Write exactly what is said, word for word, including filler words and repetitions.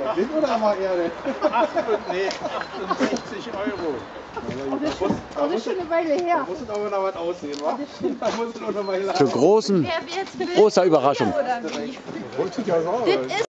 Mit oder mal Erde? Nee, achtundsechzig Euro. Oh, das, ist schon, oh, das ist schon eine Weile her. Da muss es aber noch was aussehen, wa? Da muss es auch noch mal Zur großen, Wer wird großer Überraschung. oder wie? Wollte ich ja sagen. Das ist